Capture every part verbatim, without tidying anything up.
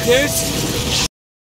this?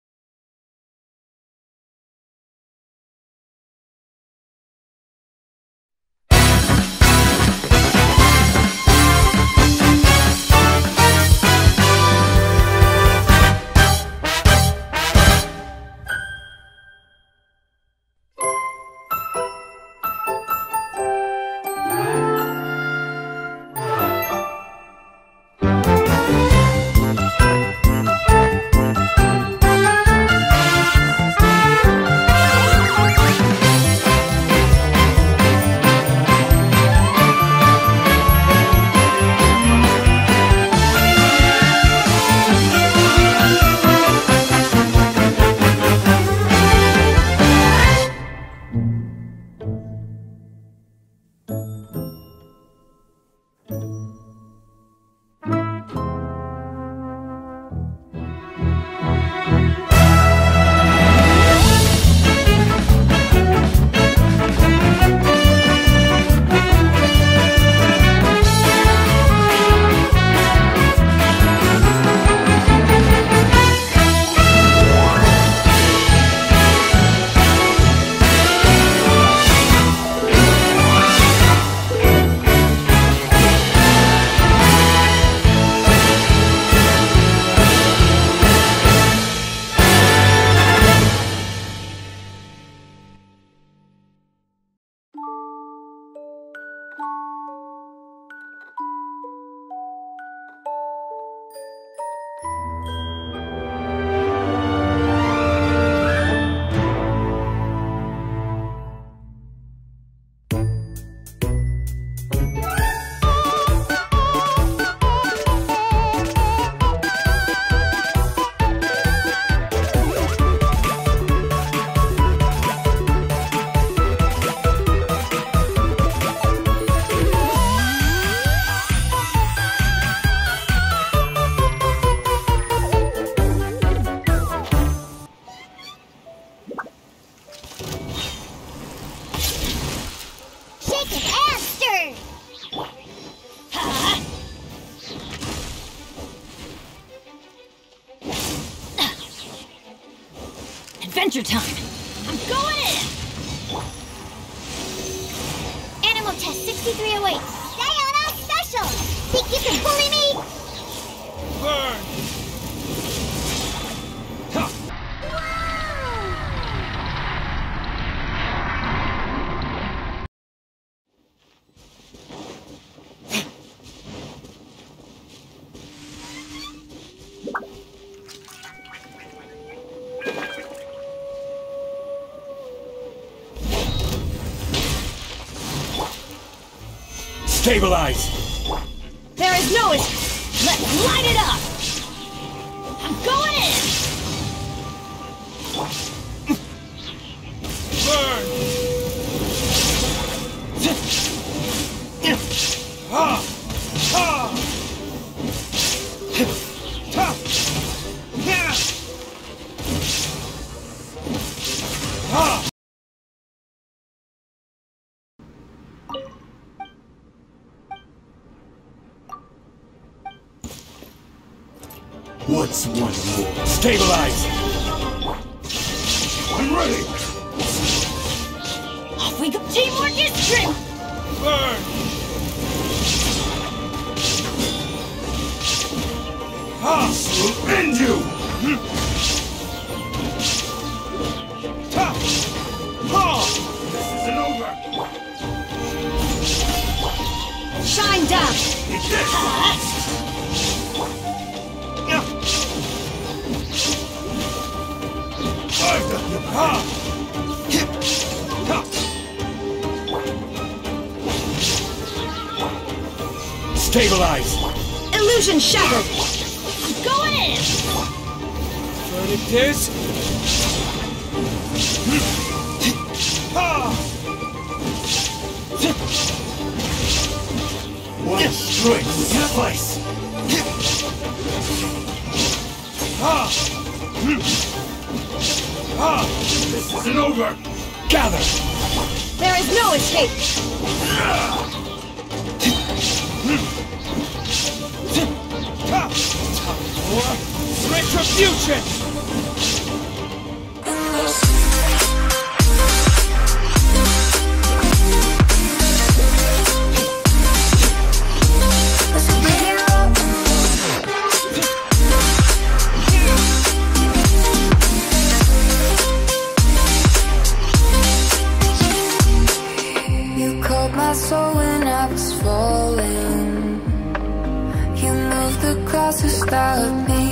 Adventure time! I'm going in! Animal test sixty-three oh eight. Diana special! Think you can bully me? Burn! Stabilize! There is no escape! Let's light it up! I'm going in! Burn! Ha! Ha! Ha! Ha! What's one more? Stabilize! I'm ready! Off we go! Teamwork is strength! Burn! Ha! Will end you! Ha! Ha! This isn't over! Shine down! Eat this! I've got you! Ha! Ha! Stabilize! Illusion shattered! I'm going in! Turning this! Ha! One strike will suffice! Ha! Ha! This isn't over! Gather! There is no escape! Time for retribution! future! You called my soul when I was falling. You moved the clouds to stop me.